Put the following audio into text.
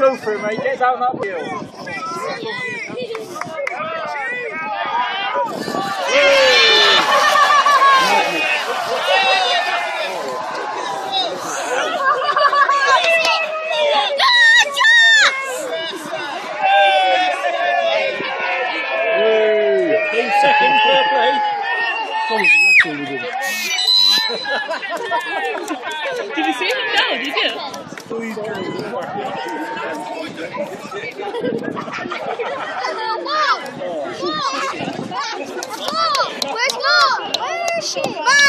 go for it, mate. Get down that wheel. Second, fair play. Did you see him? No, did you? Where's Mom? Where is she?